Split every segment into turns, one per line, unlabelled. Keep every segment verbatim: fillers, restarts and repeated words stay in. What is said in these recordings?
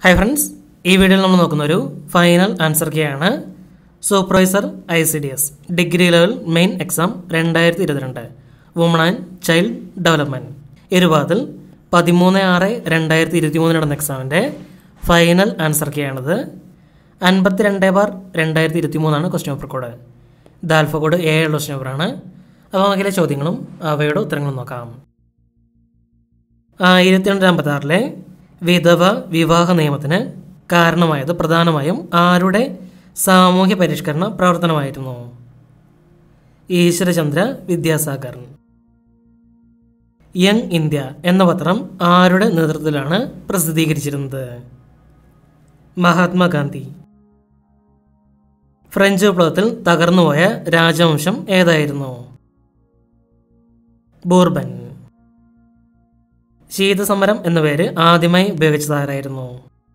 Hi friends, ഈ വീഡിയോയിൽ നമ്മൾ നോക്കുന്ന ഒരു ഫൈനൽ ആൻസർ കീയാണ്. Supervisor I C D S degree level main exam രണ്ടായിരത്തി ഇരുപത്തിരണ്ട് വുമൺ ആൻഡ് ചൈൽഡ് ഡെവലപ്മെൻറ്റ് ഇരുപതിൽ പതിമൂന്ന് ആറ് രണ്ടായിരത്തി ഇരുപത്തി മൂന്നിൽ നടന്ന എക്സാമിൻ്റെ ഫൈനൽ ആൻസർ കീയാണിത്. അൻപത്തി രണ്ട് ബാർ രണ്ടായിരത്തി ഇരുപത്തി മൂന്നാണ് ക്വസ്റ്റ്യൻ പേപ്പർ കോഡ്. ഇത് ആൽഫ കോഡ് എ ഉള്ള ക്വസ്റ്റ്യൻ പേപ്പറാണ്. അപ്പോൾ നമുക്കിലെ ചോദ്യങ്ങളും അവയുടെ ഉത്തരങ്ങളും നോക്കാം. ആയിരത്തി തൊള്ളായിരത്തി അമ്പത്തി ആറിലെ വിധവ വിവാഹ നിയമത്തിന് കാരണമായത് പ്രധാനമായും ആരുടെ സാമൂഹ്യ പരിഷ്കരണ പ്രവർത്തനമായിരുന്നു? ഈശ്വരചന്ദ്ര വിദ്യാസാഗർ. യങ് ഇന്ത്യ എന്ന പത്രം ആരുടെ നേതൃത്വത്തിലാണ് പ്രസിദ്ധീകരിച്ചിരുന്നത്? മഹാത്മാഗാന്ധി. ഫ്രഞ്ച് വിപ്ലവത്തിൽ തകർന്നുപോയ രാജവംശം ഏതായിരുന്നു? ബോർബൻ. ശീതസമരം എന്ന പേര് ആദ്യമായി ഉപയോഗിച്ചതാരായിരുന്നു?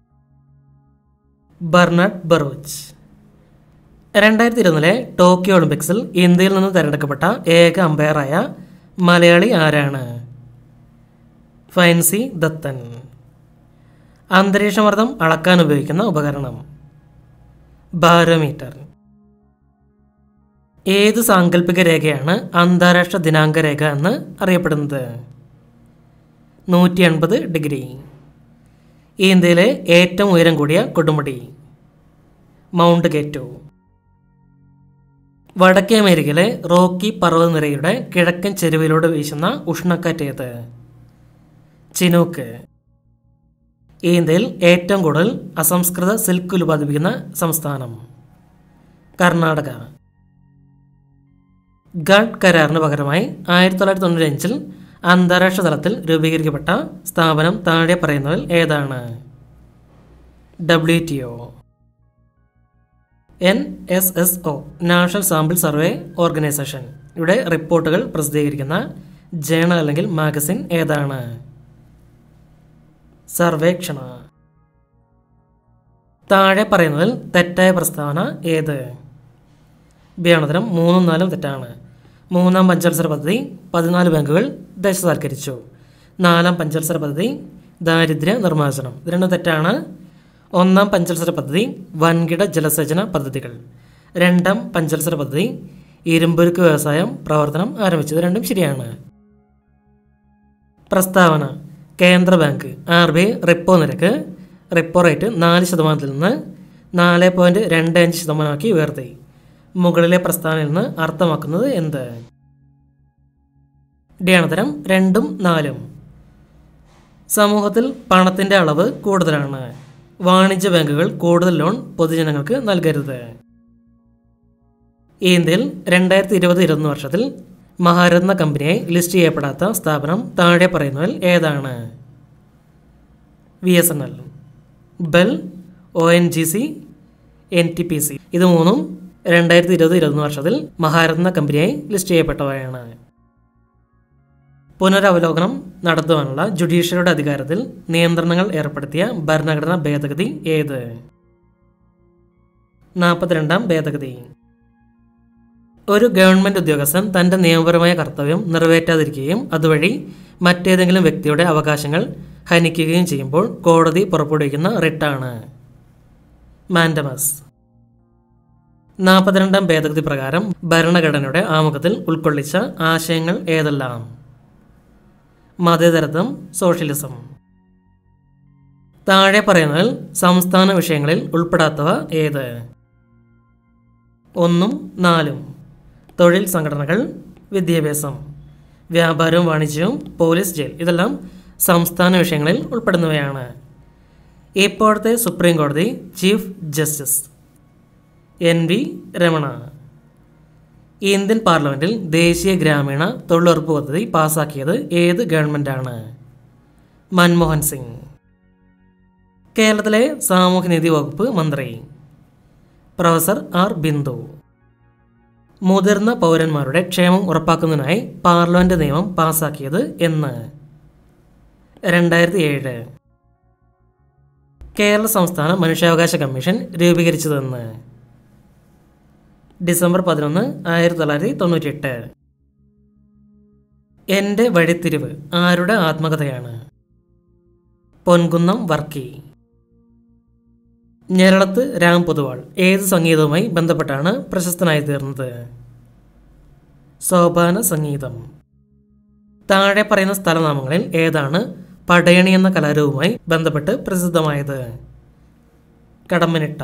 Bernard Baruch. രണ്ടായിരത്തി ഇരുപതിലെ ടോക്കിയോ ഒളിമ്പിക്സിൽ ഇന്ത്യയിൽ നിന്ന് തിരഞ്ഞെടുക്കപ്പെട്ട ഏക അമ്പയറായ മലയാളി ആരാണ്? ഫൈൻസി ദത്തൻ. അന്തരീക്ഷമർദ്ദം അളക്കാൻ ഉപയോഗിക്കുന്ന ഉപകരണം? ബാരോമീറ്റർ. ഏത് സാങ്കല്പിക രേഖയാണ് അന്താരാഷ്ട്ര ദിനാങ്ക രേഖ എന്ന് അറിയപ്പെടുന്നത്? നൂറ്റി എൺപത് ഡിഗ്രി. ഇന്ത്യയിലെ ഏറ്റവും ഉയരം കൂടിയ കൊടുമുടി? Mount K two. വടക്കേ അമേരിക്കയിലെ റോക്കി പർവ്വതനിരയുടെ കിഴക്കൻ ചെരുവിലൂടെ വീശുന്ന ഉഷ്ണക്കാറ്റ് ഏത്? ചിനൂക്ക്. ഇന്ത്യയിൽ ഏറ്റവും കൂടുതൽ അസംസ്കൃത സിൽക്ക് ഉൽപ്പാദിപ്പിക്കുന്ന സംസ്ഥാനം? കർണാടക. ഗാഡ് കരാറിന് പകരമായി ആയിരത്തി തൊള്ളായിരത്തി തൊണ്ണൂറ്റി അഞ്ചിൽ അന്താരാഷ്ട്ര തലത്തിൽ രൂപീകരിക്കപ്പെട്ട സ്ഥാപനം താഴെ പറയുന്നതിൽ ഏതാണ്? W T O. N S S O National Sample Survey Organisation ഇവിടെ റിപ്പോർട്ടുകൾ പ്രസിദ്ധീകരിക്കുന്ന ജേണൽ അല്ലെങ്കിൽ മാഗസിൻ ഏതാണ്? സർവേക്ഷണ. താഴെ പറയുന്നതിൽ തെറ്റായ പ്രസ്താവന ഏത്? ബിയാണുത്തരം മൂന്നും നാലും തെറ്റാണ്. മൂന്നാം പഞ്ചവത്സര പദ്ധതി പതിനാല് ബാങ്കുകൾ ദേശസാൽക്കരിച്ചു. നാലാം പഞ്ചവത്സര പദ്ധതി ദാരിദ്ര്യ നിർമ്മാർജ്ജനം. ഇത് രണ്ടും തെറ്റാണ്. ഒന്നാം പഞ്ചവത്സര പദ്ധതി വൻകിട ജലസേചന പദ്ധതികൾ. രണ്ടാം പഞ്ചവത്സര പദ്ധതി ഇരുമ്പുരുക്ക് വ്യവസായം പ്രവർത്തനം ആരംഭിച്ചത്. രണ്ടും ശരിയാണ്. പ്രസ്താവന: കേന്ദ്ര bank R B I repo നിരക്ക് റിപ്പോ റേറ്റ് നാല് ശതമാനത്തിൽ നിന്ന് നാല് പോയിൻറ്റ് രണ്ട് അഞ്ച് ശതമാനമാക്കി ഉയർത്തി. മുകളിലെ പ്രസ്താവനയിൽ നിന്ന് അർത്ഥമാക്കുന്നത് എന്ത്? ഡിയാണുത്തരം രണ്ടും നാലും. സമൂഹത്തിൽ പണത്തിൻ്റെ അളവ് കൂടുതലാണ്. വാണിജ്യ ബാങ്കുകൾ കൂടുതൽ ലോൺ പൊതുജനങ്ങൾക്ക് നൽകരുത്. ഇന്ത്യയിൽ രണ്ടായിരത്തി ഇരുപത് ഇരുപത്തൊന്ന് വർഷത്തിൽ മഹാരത്ന കമ്പനിയായി ലിസ്റ്റ് ചെയ്യപ്പെടാത്ത സ്ഥാപനം താഴെ പറയുന്നതിൽ ഏതാണ്? V S N L, BEL, O N G C, N T P C. ഇത് മൂന്നും രണ്ടായിരത്തി ഇരുപത് ഇരുപത്തൊന്ന് വർഷത്തിൽ മഹാരത്ന കമ്പനിയായി ലിസ്റ്റ് ചെയ്യപ്പെട്ടവയാണ്. പുനരവലോകനം നടത്തുവാനുള്ള ജുഡീഷ്യറിയുടെ അധികാരത്തിൽ നിയന്ത്രണങ്ങൾ ഏർപ്പെടുത്തിയ ഭരണഘടനാ ഭേദഗതി ഏത്? നാൽപ്പത്തിരണ്ടാം ഭേദഗതി. ഒരു ഗവൺമെൻറ് ഉദ്യോഗസ്ഥൻ തൻ്റെ നിയമപരമായ കർത്തവ്യം നിറവേറ്റാതിരിക്കുകയും അതുവഴി മറ്റേതെങ്കിലും വ്യക്തിയുടെ അവകാശങ്ങൾ ഹനിക്കുകയും ചെയ്യുമ്പോൾ കോടതി പുറപ്പെടുവിക്കുന്ന റിട്ടാണ് മാൻഡമസ്. നാൽപ്പത്തിരണ്ടാം ഭേദഗതി പ്രകാരം ഭരണഘടനയുടെ ആമുഖത്തിൽ ഉൾക്കൊള്ളിച്ച ആശയങ്ങൾ ഏതെല്ലാം? മതേതരത്വം, സോഷ്യലിസം. താഴെ പറയുന്നതിൽ സംസ്ഥാന വിഷയങ്ങളിൽ ഉൾപ്പെടാത്തവ ഏത്? ഒന്നും നാലും. തൊഴിൽ സംഘടനകൾ, വിദ്യാഭ്യാസം, വ്യാപാരവും വാണിജ്യവും, പോലീസ്, ജയിൽ. ഇതെല്ലാം സംസ്ഥാന വിഷയങ്ങളിൽ ഉൾപ്പെടുന്നവയാണ്. ഇപ്പോഴത്തെ സുപ്രീം കോടതി Chief Justice N V Ramana. Indian പാർലമെൻറ്റിൽ ദേശീയ ഗ്രാമീണ തൊഴിലുറപ്പ് പദ്ധതി പാസാക്കിയത് ഏത് ഗവൺമെൻറ്റാണ്? മൻമോഹൻ സിംഗ്. കേരളത്തിലെ സാമൂഹ്യനീതി വകുപ്പ് മന്ത്രി? Professor R Bindu. മുതിർന്ന പൗരന്മാരുടെ ക്ഷേമം ഉറപ്പാക്കുന്നതിനായി പാർലമെൻറ്റ് നിയമം പാസാക്കിയത് എന്ന്? രണ്ടായിരത്തി ഏഴ്. കേരള സംസ്ഥാന മനുഷ്യാവകാശ കമ്മീഷൻ രൂപീകരിച്ചതെന്ന്? ഡിസംബർ പതിനൊന്ന് ആയിരത്തി തൊള്ളായിരത്തി തൊണ്ണൂറ്റി എട്ട്. എൻ്റെ വഴിത്തിരിവ് ആരുടെ ആത്മകഥയാണ്? പൊൻകുന്നം വർക്കി. ഞെരളത്ത് രാം പൊതുവാൾ ഏത് സംഗീതവുമായി ബന്ധപ്പെട്ടാണ് പ്രശസ്തനായി തീർന്നത്? സോപാന സംഗീതം. താഴെ പറയുന്ന സ്ഥലനാമങ്ങളിൽ ഏതാണ് പടയണി എന്ന കലാരൂപവുമായി ബന്ധപ്പെട്ട് പ്രസിദ്ധമായത്? കടമ്മനിട്ട.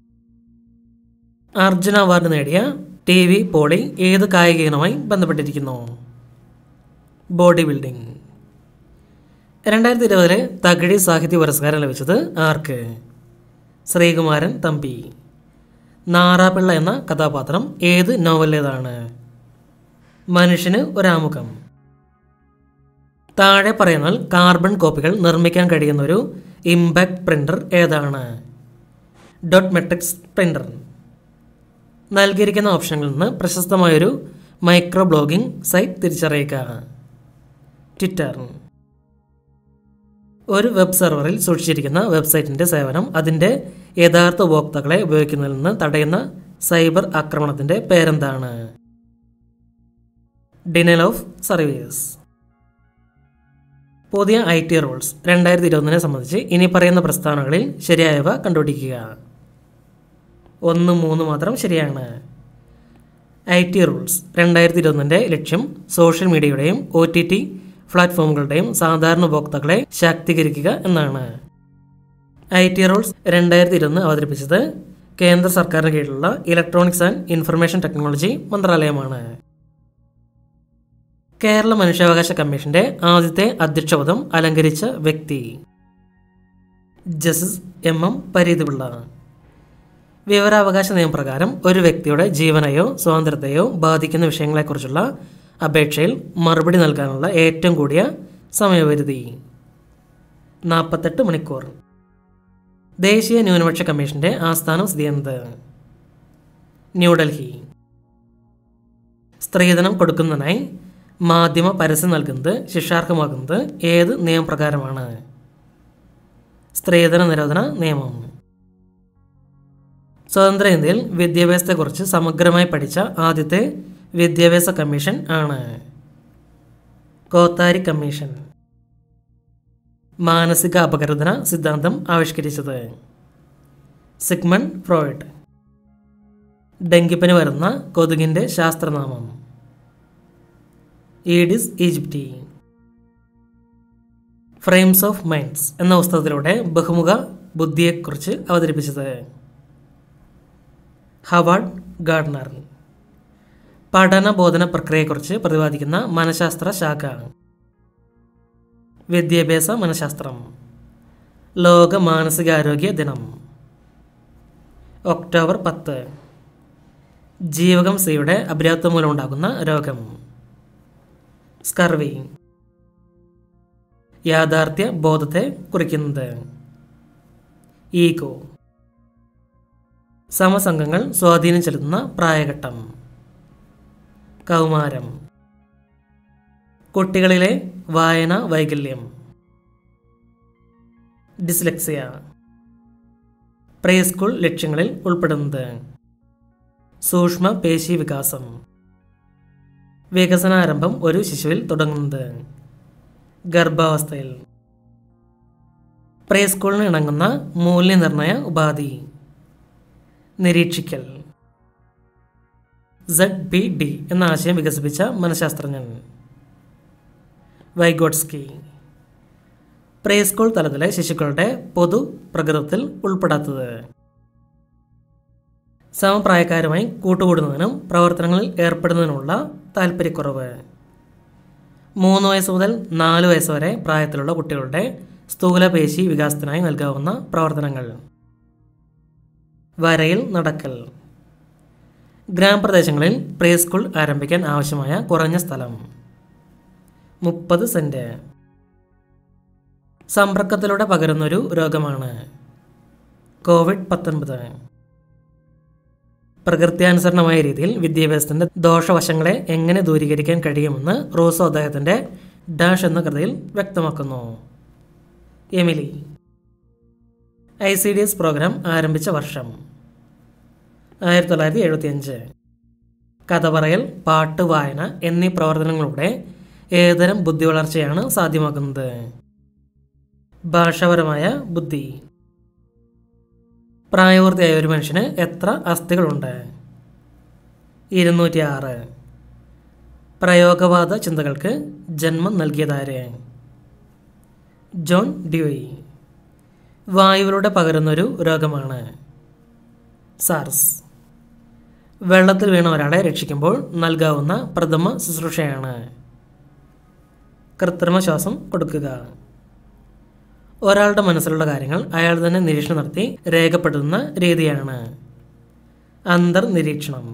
അർജുന അവാർഡ് നേടിയ ടി വി പോളി ഏത് കായിക ഇനവുമായി ബന്ധപ്പെട്ടിരിക്കുന്നു? Bodybuilding. രണ്ടായിരത്തി ഇരുപതിലെ തകഴി സാഹിത്യ പുരസ്കാരം ലഭിച്ചത് ആർക്ക്? ശ്രീകുമാരൻ തമ്പി. നാറാപിള്ള എന്ന കഥാപാത്രം ഏത് നോവലിലേതാണ്? മനുഷ്യന് ഒരാമുഖം. താഴെ പറയുന്നാൽ കാർബൺ കോപ്പികൾ നിർമ്മിക്കാൻ കഴിയുന്ന ഒരു ഇമ്പാക്ട് പ്രിന്റർ ഏതാണ്? Dot matrix printer. നൽകിയിരിക്കുന്ന ഓപ്ഷനിൽ നിന്ന് പ്രശസ്തമായൊരു മൈക്രോ ബ്ലോഗിംഗ് സൈറ്റ് തിരിച്ചറിയുക. ട്വിറ്റർ. ഒരു വെബ് സെർവറിൽ സൂക്ഷിച്ചിരിക്കുന്ന വെബ്സൈറ്റിൻ്റെ സേവനം അതിൻ്റെ യഥാർത്ഥ ഉപഭോക്താക്കളെ ഉപയോഗിക്കുന്നതിൽ നിന്ന് തടയുന്ന സൈബർ ആക്രമണത്തിൻ്റെ പേരെന്താണ്? Denial of service. പുതിയ ഐ ടി റൂൾസ് രണ്ടായിരത്തി ഇരുപതിനെ സംബന്ധിച്ച് ഇനി പറയുന്ന പ്രസ്താവനകളിൽ ശരിയായവ കണ്ടുപിടിക്കുക. ഒന്ന് മൂന്ന് മാത്രം ശരിയാണ്. ഐ ടി റൂൾസ് രണ്ടായിരത്തി ഇരുപതിൻ്റെ ലക്ഷ്യം സോഷ്യൽ മീഡിയയുടെയും ഒ ടി ടി പ്ലാറ്റ്ഫോമുകളുടെയും സാധാരണ ഉപഭോക്താക്കളെ ശാക്തീകരിക്കുക എന്നാണ്. ഐ ടി റൂൾസ് രണ്ടായിരത്തി ഇരുപത് അവതരിപ്പിച്ചത് കേന്ദ്ര സർക്കാരിന് കീഴിലുള്ള ഇലക്ട്രോണിക്സ് ആൻഡ് ഇൻഫർമേഷൻ ടെക്നോളജി മന്ത്രാലയമാണ്. കേരള മനുഷ്യാവകാശ കമ്മീഷന്റെ ആദ്യത്തെ അധ്യക്ഷപദം അലങ്കരിച്ച വ്യക്തി? Justice M M Pareeth Pillai. വിവരാവകാശ നിയമപ്രകാരം ഒരു വ്യക്തിയുടെ ജീവനെയോ സ്വാതന്ത്ര്യത്തെയോ ബാധിക്കുന്ന വിഷയങ്ങളെക്കുറിച്ചുള്ള അപേക്ഷയിൽ മറുപടി നൽകാനുള്ള ഏറ്റവും കൂടിയ സമയപരിധി നാൽപ്പത്തെട്ട് മണിക്കൂർ. ദേശീയ ന്യൂനപക്ഷ കമ്മീഷന്റെ ആസ്ഥാനം സ്ഥിതി ചെയ്യുന്നത്? ന്യൂഡൽഹി. സ്ത്രീധനം കൊടുക്കുന്നതിനായി മാധ്യമ പരസ്യം നൽകുന്നത് ശിക്ഷാർഹമാകുന്നത് ഏത് നിയമപ്രകാരമാണ്? സ്ത്രീധന നിരോധന നിയമം. സ്വതന്ത്ര ഇന്ത്യയിൽ വിദ്യാഭ്യാസത്തെക്കുറിച്ച് സമഗ്രമായി പഠിച്ച ആദ്യത്തെ വിദ്യാഭ്യാസ കമ്മീഷൻ ആണ്? കോത്താരി കമ്മീഷൻ. മാനസിക അപകർഷന സിദ്ധാന്തം ആവിഷ്കരിച്ചത്? Sigmund Freud. ഡെങ്കിപ്പനി വരുന്ന കൊതുകിൻ്റെ ശാസ്ത്രനാമം? Aedes aegypti. Frames of Minds എന്ന പുസ്തകത്തിലൂടെ ബഹുമുഖ ബുദ്ധിയെക്കുറിച്ച് അവതരിപ്പിച്ചത്? Howard Gardner. പഠന ബോധന പ്രക്രിയയെക്കുറിച്ച് പ്രതിപാദിക്കുന്ന മനഃശാസ്ത്ര ശാഖ? വിദ്യാഭ്യാസ മനഃശാസ്ത്രം. ലോക മാനസികാരോഗ്യ ദിനം ഒക്ടോബർ പത്ത്. ജീവകം സിയുടെ അപര്യാപ്തം മൂലമുണ്ടാകുന്ന രോഗം? സ്കർവി. യാഥാർത്ഥ്യ ബോധത്തെ കുറിക്കുന്നത്? ഈഗോ. സമസംഘങ്ങൾ സ്വാധീനം ചെലുത്തുന്ന പ്രായഘട്ടം? കൗമാരം. കുട്ടികളിലെ വായന വൈകല്യം? ഡിസ്ലെക്സിയ. പ്രീ സ്കൂൾ ലക്ഷ്യങ്ങളിൽ ഉൾപ്പെടുന്നത്? സൂക്ഷ്മ പേശി വികാസം. വികസനാരംഭം ഒരു ശിശുവിൽ തുടങ്ങുന്നത്? ഗർഭാവസ്ഥയിൽ. പ്രീ സ്കൂളിന് ഇണങ്ങുന്ന മൂല്യനിർണയ ഉപാധി? നിരീക്ഷിക്കൽ. സെഡ് ബി ഡി എന്ന ആശയം വികസിപ്പിച്ച മനഃശാസ്ത്രജ്ഞൻ? വൈഗോട്സ്കി. പ്രീ സ്കൂൾ തലത്തിലെ ശിശുക്കളുടെ പൊതു പ്രകൃതത്തിൽ ഉൾപ്പെടാത്തത്? സമപ്രായക്കാരുമായി കൂട്ടുകൂടുന്നതിനും പ്രവർത്തനങ്ങളിൽ ഏർപ്പെടുന്നതിനുമുള്ള താൽപ്പര്യക്കുറവ്? മൂന്ന് വയസ്സ് മുതൽ നാല് വയസ്സ് വരെ പ്രായത്തിലുള്ള കുട്ടികളുടെ സ്ഥൂലപേശി വികാസത്തിനായി നൽകാവുന്ന പ്രവർത്തനങ്ങൾ? വരയിൽ നടക്കൽ. ഗ്രാമപ്രദേശങ്ങളിൽ പ്രീ സ്കൂൾ ആരംഭിക്കാൻ ആവശ്യമായ കുറഞ്ഞ സ്ഥലം? മുപ്പത് സെന്റ്. സമ്പർക്കത്തിലൂടെ പകരുന്നൊരു രോഗമാണ്? കോവിഡ് പത്തൊൻപത്. പ്രകൃത്യാനുസരണമായ രീതിയിൽ വിദ്യാഭ്യാസത്തിന്റെ ദോഷവശങ്ങളെ എങ്ങനെ ദൂരീകരിക്കാൻ കഴിയുമെന്ന് റൂസോ അദ്ദേഹത്തിന്റെ ഡാഷ് എന്ന കൃതിയിൽ വ്യക്തമാക്കുന്നു? Emile. I C D S programme ആരംഭിച്ച വർഷം? ആയിരത്തി തൊള്ളായിരത്തി എഴുപത്തി അഞ്ച്. കഥ പറയൽ, പാട്ട്, വായന എന്നീ പ്രവർത്തനങ്ങളിലൂടെ ഏതുതരം ബുദ്ധി വളർച്ചയാണ് സാധ്യമാക്കുന്നത്? ഭാഷാപരമായ ബുദ്ധി. പ്രായപൂർത്തിയായ ഒരു മനുഷ്യന് എത്ര അസ്ഥികളുണ്ട്? ഇരുന്നൂറ്റി ആറ്. പ്രയോഗവാദ ചിന്തകൾക്ക് ജന്മം നൽകിയതാര്? John Dewey. വായുവിലൂടെ പകരുന്നൊരു രോഗമാണ് സാർസ്. വെള്ളത്തിൽ വീണ ഒരാളെ രക്ഷിക്കുമ്പോൾ നൽകാവുന്ന പ്രഥമ ശുശ്രൂഷയാണ് കൃത്രിമ ശ്വാസം കൊടുക്കുക. ഒരാളുടെ മനസ്സിലുള്ള കാര്യങ്ങൾ അയാൾ തന്നെ നിരീക്ഷണം നടത്തി രേഖപ്പെടുത്തുന്ന രീതിയാണ് അന്തർനിരീക്ഷണം.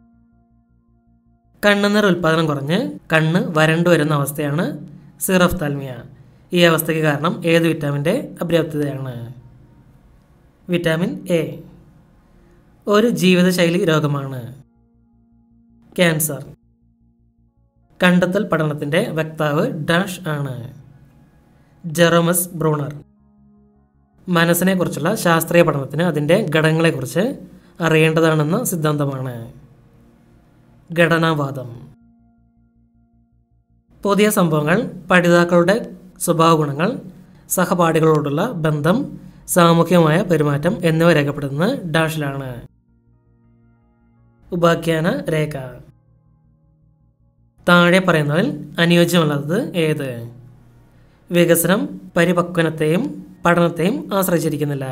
കണ്ണുനീർ ഉൽപ്പാദനം കുറഞ്ഞ് കണ്ണ് വരണ്ടു വരുന്ന അവസ്ഥയാണ് സീറോഫ്താൽമിയ. ഈ അവസ്ഥയ്ക്ക് കാരണം ഏത് വിറ്റാമിൻ്റെ അപര്യാപ്തതയാണ്? Vitamin A. ഒരു ജീവിതശൈലി രോഗമാണ് ക്യാൻസർ. കണ്ടെത്തൽ പഠനത്തിൻ്റെ വക്താവ് ഡാഷ് ആണ് ജെറോമസ് ബ്രൂണർ. മനസ്സിനെക്കുറിച്ചുള്ള ശാസ്ത്രീയ പഠനത്തിന് അതിൻ്റെ ഘടകങ്ങളെക്കുറിച്ച് അറിയേണ്ടതാണെന്ന സിദ്ധാന്തമാണ് ഘടനാവാദം. പുതിയ സംഭവങ്ങൾ, പഠിതാക്കളുടെ സ്വഭാവ ഗുണങ്ങൾ, സഹപാഠികളോടുള്ള ബന്ധം, സാമൂഹികമായ പെരുമാറ്റം എന്നിവ രേഖപ്പെടുത്തുന്നത് ഡാഷിലാണ് ഉപാഖ്യാന രേഖ. താഴെ പറയുന്നതിൽ അനുയോജ്യമല്ലാത്തത് ഏത്? വികസനം പരിപക്വനത്തെയും പഠനത്തെയും ആശ്രയിച്ചിരിക്കുന്നില്ല.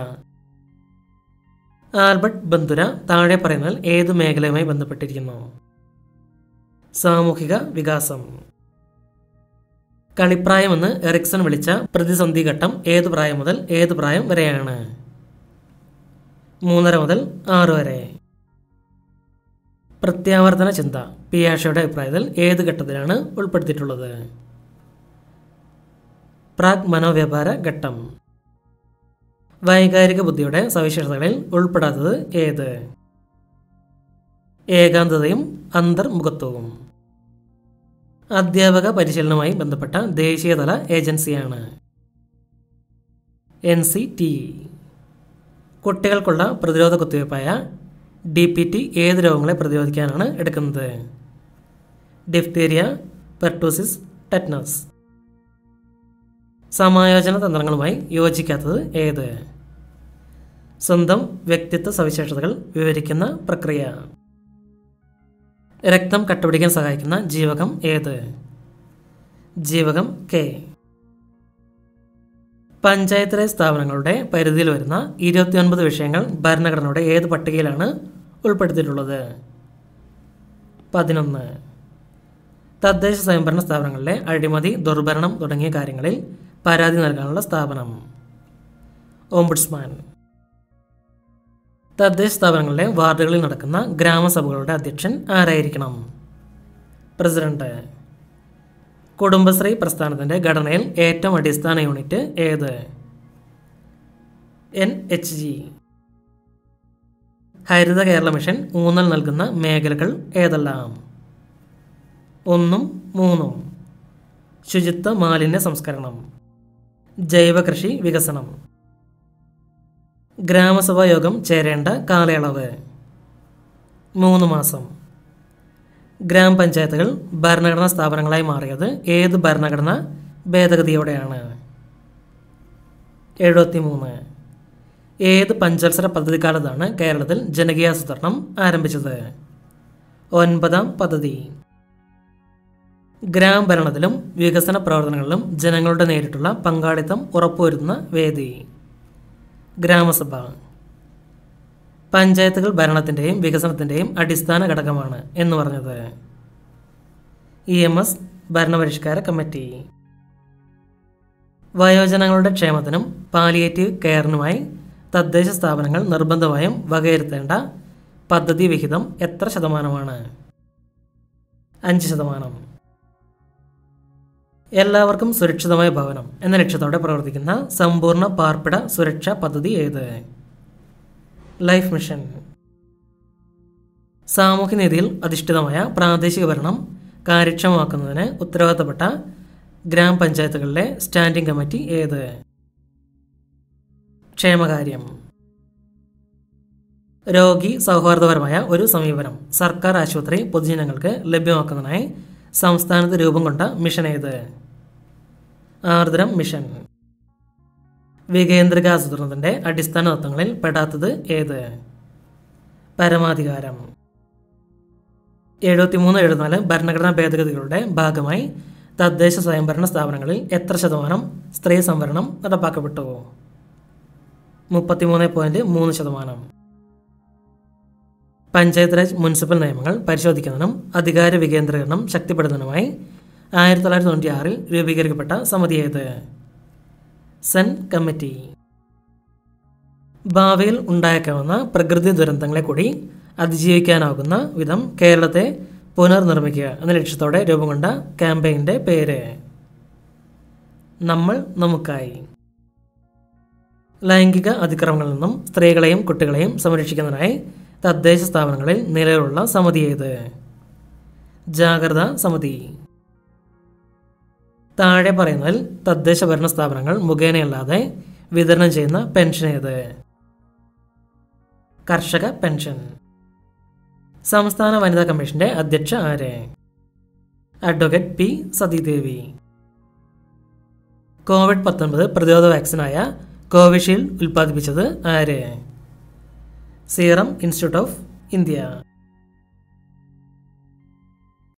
ആൽബർട്ട് ബന്ദുര താഴെ പറയുന്നതിൽ ഏതു മേഖലയുമായി ബന്ധപ്പെട്ടിരിക്കുന്നു? സാമൂഹിക വികാസം. കളിപ്രായമെന്ന് എറിക്സൺ വിളിച്ച പ്രതിസന്ധി ഘട്ടം ഏതു പ്രായം മുതൽ ഏതു പ്രായം വരെയാണ്? മൂന്നര മുതൽ ആറ് വരെ. പ്രത്യാവർത്തന ചിന്ത പിയാഷയുടെ അഭിപ്രായത്തിൽ ഏത് ഘട്ടത്തിലാണ് ഉൾപ്പെടുത്തിയിട്ടുള്ളത്? പ്രാഗ് മനോവ്യാപാര ഘട്ടം. വൈകാരിക ബുദ്ധിയുടെ സവിശേഷതകളിൽ ഉൾപ്പെടാത്തത് ഏത്? ഏകാന്തതയും അന്തർമുഖത്വവും. അധ്യാപക പരിശീലനവുമായി ബന്ധപ്പെട്ട ദേശീയതല ഏജൻസിയാണ് എൻ സി ടി ഇ. കുട്ടികൾക്കുള്ള പ്രതിരോധ കുത്തിവയ്പ്പായ ഡി പി ടി ഏത് രോഗങ്ങളെ പ്രതിരോധിക്കാനാണ് എടുക്കുന്നത്? Diphtheria, pertussis, tetanus. സമായോജന തന്ത്രങ്ങളുമായി യോജിക്കാത്തത് ഏത്? സ്വന്തം വ്യക്തിത്വ സവിശേഷതകൾ വിവരിക്കുന്ന പ്രക്രിയ. രക്തം കട്ടുപിടിക്കാൻ സഹായിക്കുന്ന ജീവകം ഏത്? ജീവകം കെ. പഞ്ചായത്തിലെ സ്ഥാപനങ്ങളുടെ പരിധിയിൽ വരുന്ന ഇരുപത്തിയൊൻപത് വിഷയങ്ങൾ ഭരണഘടനയുടെ ഏത് പട്ടികയിലാണ് ഉൾപ്പെടുത്തിയിട്ടുള്ളത്? പതിനൊന്ന്. തദ്ദേശ സ്വയംഭരണ സ്ഥാപനങ്ങളിലെ അഴിമതി, ദുർഭരണം തുടങ്ങിയ കാര്യങ്ങളിൽ പരാതി നൽകാനുള്ള സ്ഥാപനം ഓംബുഡ്സ്മാൻ. തദ്ദേശ സ്ഥാപനങ്ങളിലെ വാർഡുകളിൽ നടക്കുന്ന ഗ്രാമസഭകളുടെ അധ്യക്ഷൻ ആരായിരിക്കണം? പ്രസിഡന്റ്. കുടുംബശ്രീ പ്രസ്ഥാനത്തിൻ്റെ ഘടനയിൽ ഏറ്റവും അടിസ്ഥാന യൂണിറ്റ് ഏത്? N H G. Haritha Kerala mission ഊന്നൽ നൽകുന്ന മേഖലകൾ ഏതെല്ലാം? ഒന്നും മൂന്നും. ശുചിത്വ മാലിന്യ സംസ്കരണം, ജൈവ കൃഷി വികസനം. ഗ്രാമസഭാ യോഗം ചേരേണ്ട കാലയളവ് മൂന്ന് മാസം. ഗ്രാമപഞ്ചായത്തുകൾ ഭരണഘടനാ സ്ഥാപനങ്ങളായി മാറിയത് ഏത് ഭരണഘടനാ ഭേദഗതിയോടെയാണ്? എഴുപത്തി മൂന്ന്. ഏത് പഞ്ചവത്സര പദ്ധതിക്കാലത്താണ് കേരളത്തിൽ ജനകീയാസൂത്രണം ആരംഭിച്ചത്? ഒൻപതാം പദ്ധതി. ഗ്രാമഭരണത്തിലും വികസന പ്രവർത്തനങ്ങളിലും ജനങ്ങളുടെ നേരിട്ടുള്ള പങ്കാളിത്തം ഉറപ്പുവരുത്തുന്ന വേദി ഗ്രാമസഭ. പഞ്ചായത്തുകൾ ഭരണത്തിൻ്റെയും വികസനത്തിൻ്റെയും അടിസ്ഥാന ഘടകമാണ് എന്ന് പറഞ്ഞത് ഇ എം എസ് ഭരണപരിഷ്കാര കമ്മിറ്റി. വയോജനങ്ങളുടെ ക്ഷേമത്തിനും പാലിയേറ്റീവ് കെയറിനുമായി തദ്ദേശ സ്ഥാപനങ്ങൾ നിർബന്ധമായും വകയിരുത്തേണ്ട പദ്ധതി വിഹിതം എത്ര ശതമാനമാണ്? അഞ്ച് ശതമാനം. എല്ലാവർക്കും സുരക്ഷിതമായ ഭവനം എന്ന ലക്ഷ്യത്തോടെ പ്രവർത്തിക്കുന്ന സമ്പൂർണ്ണ പാർപ്പിട സുരക്ഷാ പദ്ധതി ഏത്? Life mission. സാമൂഹ്യനീതിയിൽ അധിഷ്ഠിതമായ പ്രാദേശിക ഭരണം കാര്യക്ഷമമാക്കുന്നതിന് ഉത്തരവാദിത്തപ്പെട്ട ഗ്രാമപഞ്ചായത്തുകളിലെ സ്റ്റാൻഡിംഗ് കമ്മിറ്റി ഏത്? ക്ഷേമകാര്യം. രോഗി സൗഹാർദ്ദപരമായ ഒരു സമീപനം സർക്കാർ ആശുപത്രി പൊതുജനങ്ങൾക്ക് ലഭ്യമാക്കുന്നതിനായി സംസ്ഥാനത്ത് രൂപം കൊണ്ട മിഷൻ ഏത്? ആർദ്രം മിഷൻ. വികേന്ദ്രികാസൂത്രണത്തിൻ്റെ അടിസ്ഥാന തത്വങ്ങളിൽ പെടാത്തത് ഏത്? പരമാധികാരം. എഴുപത്തിമൂന്ന് എഴുപത്തിനാല് ഭരണഘടനാ ഭേദഗതികളുടെ ഭാഗമായി തദ്ദേശ സ്വയംഭരണ സ്ഥാപനങ്ങളിൽ എത്ര ശതമാനം സ്ത്രീ സംവരണം നടപ്പാക്കപ്പെട്ടു? മുപ്പത്തിമൂന്ന് പോയിന്റ് മൂന്ന് ശതമാനം. പഞ്ചായത്ത് രാജ് മുനിസിപ്പൽ നിയമങ്ങൾ പരിശോധിക്കുന്നതിനും അധികാര വികേന്ദ്രീകരണം ശക്തിപ്പെടുത്തുന്നതിനുമായി ആയിരത്തി തൊള്ളായിരത്തി തൊണ്ണൂറ്റി ആറിൽ രൂപീകരിക്കപ്പെട്ട സമിതി ഏത്? സെൻ കമ്മിറ്റി. ഭാവിയിൽ ഉണ്ടായേക്കാവുന്ന പ്രകൃതി ദുരന്തങ്ങളെ കൂടി അതിജീവിക്കാനാകുന്ന വിധം കേരളത്തെ പുനർനിർമ്മിക്കുക എന്ന ലക്ഷ്യത്തോടെ രൂപം കൊണ്ട ക്യാമ്പയിൻ്റെ പേര്? നമ്മൾ നമുക്കായി. ലൈംഗിക അതിക്രമങ്ങളിൽ നിന്നും സ്ത്രീകളെയും കുട്ടികളെയും സംരക്ഷിക്കുന്നതിനായി തദ്ദേശ സ്ഥാപനങ്ങളിൽ നിലവിലുള്ള സമിതി ഏത്? ജാഗ്രതാ സമിതി. താഴെ പറയുന്നതിൽ തദ്ദേശ ഭരണ സ്ഥാപനങ്ങൾ മുഖേനയല്ലാതെ വിതരണം ചെയ്യുന്ന പെൻഷൻ ഏത്? കർഷക പെൻഷൻ. സംസ്ഥാന വനിതാ കമ്മീഷന്റെ അധ്യക്ഷ ആര്? Advocate P Sathidevi. കോവിഡ് പത്തൊൻപത് പ്രതിരോധ വാക്സിനായ കോവിഷീൽഡ് ഉൽപ്പാദിപ്പിച്ചത് ആര്? Serum Institute of India.